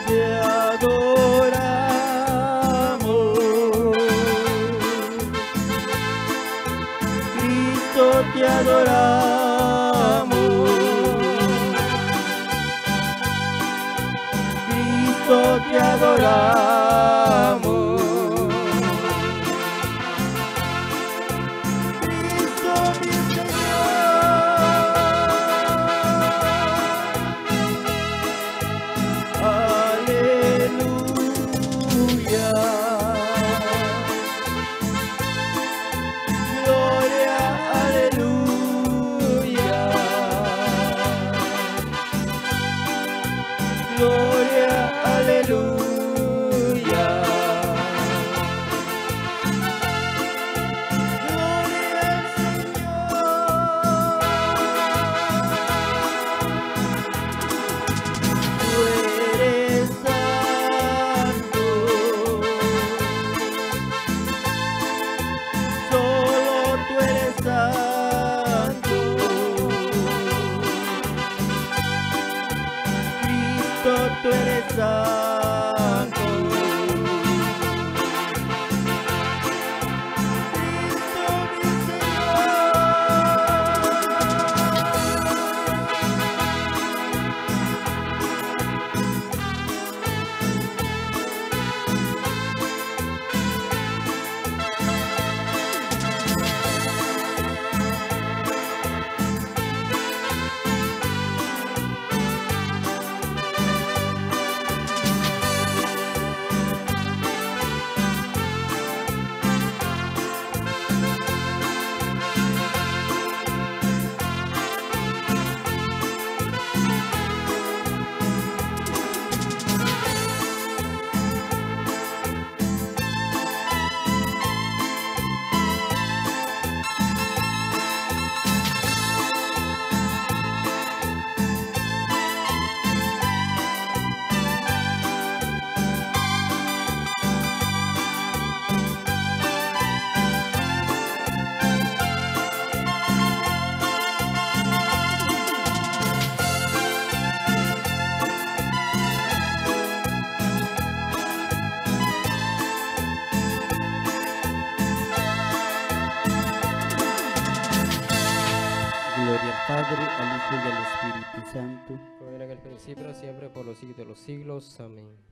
te adoramos. Cristo, te adoramos. Cristo, te adoramos. Cristo, mi Señor. Aleluya. Gloria, aleluya. Gloria, aleluya. Gloria al Señor. Tú eres santo. Solo tú eres santo. Cristo, tú eres santo. Cristo, mi Gloria al Padre, al Hijo y al Espíritu Santo. Como era en el principio, siempre, por los siglos de los siglos. Amén.